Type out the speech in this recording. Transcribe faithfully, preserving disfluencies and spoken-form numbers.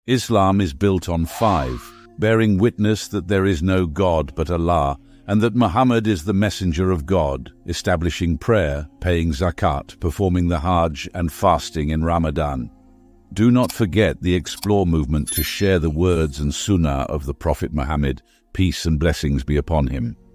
Islam is built on five, bearing witness that there is no God but Allah, and that Muhammad is the messenger of God, establishing prayer, paying Zakat, performing the Hajj, and fasting in Ramadan. Do not forget the Explore movement to share the words and sunnah of the Prophet Muhammad, peace and blessings be upon him.